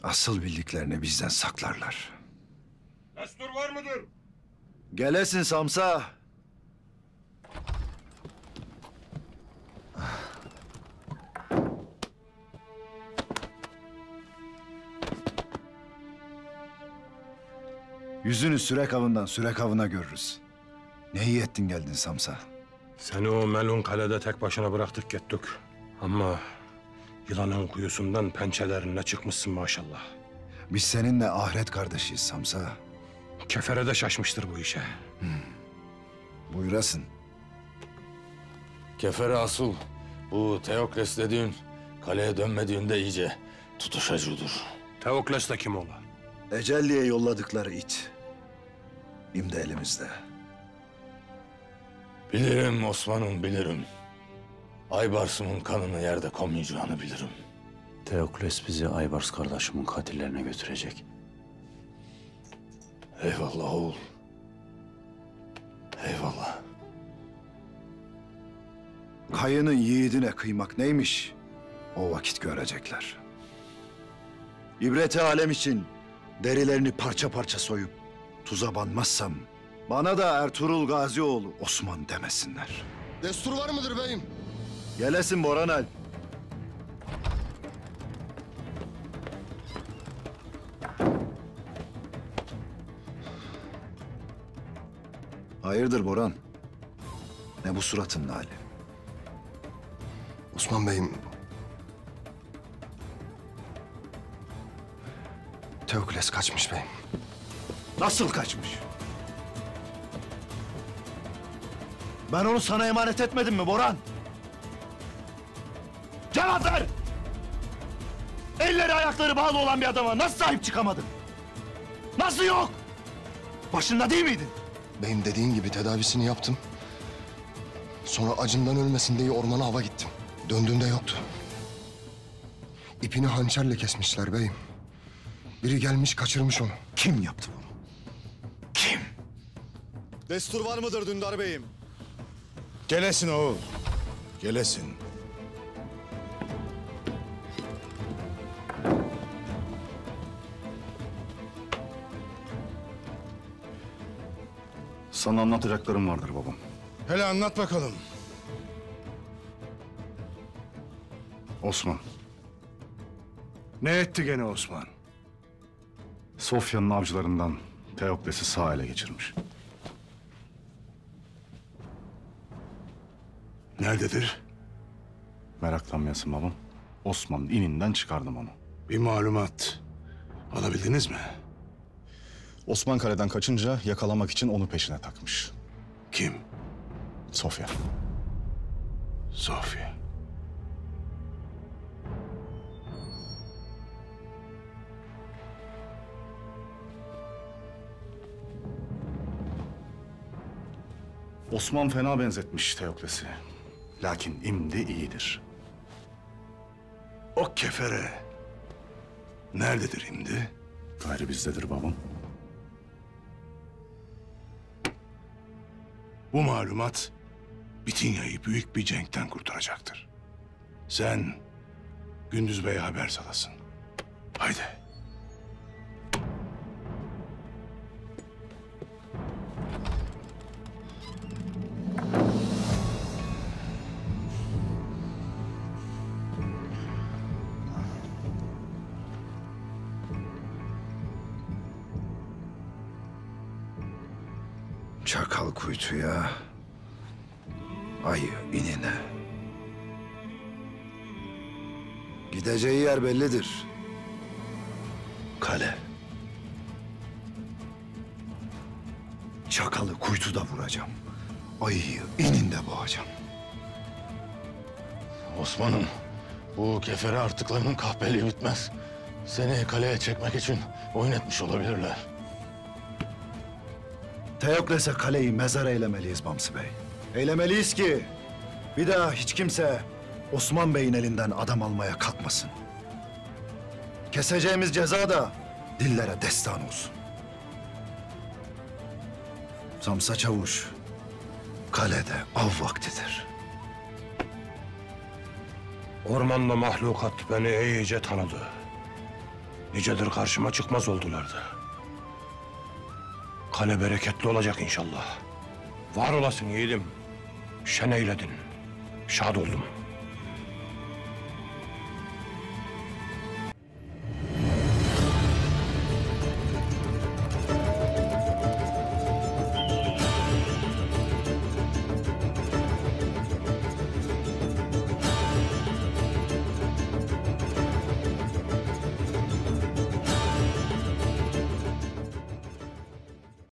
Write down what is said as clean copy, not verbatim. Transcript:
Asıl bildiklerini bizden saklarlar. Destur var mıdır? Gelesin Samsa. Yüzünü Sürek avından Sürek avına görürüz. Ne iyi ettin geldin Samsa. Seni o melun kalede tek başına bıraktık gittik. Ama yılanın kuyusundan pençelerinle çıkmışsın maşallah. Biz seninle ahiret kardeşiyiz Samsa. Kefere de şaşmıştır bu işe. Buyurasın. Kefere asıl bu Teokles dediğin kaleye dönmediğinde iyice tutuşacudur. Teokles de kim ola? Ecelli'ye yolladıkları it. İmde elimizde. Bilirim Osman'ım, bilirim. Aybars'ımın kanını yerde koymayacağını bilirim. Teokles bizi Aybars kardeşimin katillerine götürecek. Eyvallah oğul. Eyvallah. Kayının yiğidine kıymak neymiş? O vakit görecekler. İbreti alem için derilerini parça parça soyup tuza banmazsam bana da Ertuğrul Gazioğlu Osman demesinler. Destur var mıdır beyim? Gelesin Boran Alp. Hayırdır Boran? Ne bu suratın hali? Osman beyim... Teokles kaçmış beyim. Nasıl kaçmış? Ben onu sana emanet etmedim mi Boran? Cevap ver! Elleri ayakları bağlı olan bir adama nasıl sahip çıkamadın? Nasıl yok? Başında değil miydin? Beyim dediğin gibi tedavisini yaptım. Sonra acından ölmesin diye ormana hava gittim. Döndüğünde yoktu. İpini hançerle kesmişler beyim. Biri gelmiş kaçırmış onu. Kim yaptı bunu? Kim? Destur var mıdır Dündar Bey'im? Gelesin oğul. Gelesin. Sana anlatacaklarım vardır babam. Hele anlat bakalım. Osman, Ne etti gene Osman? Sofya'nın avcılarından Teokles'i sağ ele geçirmiş. Nerededir? Meraklanmayasın babam. Osman'ın ininden çıkardım onu. Bir malumat alabildiniz mi? Osman kaleden kaçınca yakalamak için onu peşine takmış. Kim? Sofya. Sofya. Osman fena benzetmiş Teokles'i. Lakin imdi iyidir. O kefere nerededir şimdi? Gayrı bizdedir babam. Bu malumat Bitinya'yı büyük bir cenkten kurtaracaktır. Sen Gündüz Bey'e haber salasın. Haydi. Çakal kuytuya, ayı inine. Gideceği yer bellidir. Kale. Çakalı kuytuda vuracağım. Ayıyı ininde boğacağım. Osman'ım, bu kefere artıklarının kahpeliği bitmez. Seni kaleye çekmek için oyun etmiş olabilirler. Teokles'e kaleyi mezar eylemeliyiz Bamsı Bey. Eylemeliyiz ki bir daha hiç kimse Osman Bey'in elinden adam almaya kalkmasın. Keseceğimiz ceza da dillere destan olsun. Samsa Çavuş, kalede av vaktidir. Ormanda mahlukat beni iyice tanıdı. Nicedir karşıma çıkmaz oldulardı. Kale bereketli olacak inşallah. Var olasın yiğidim. Şen eyledin. Şad oldum.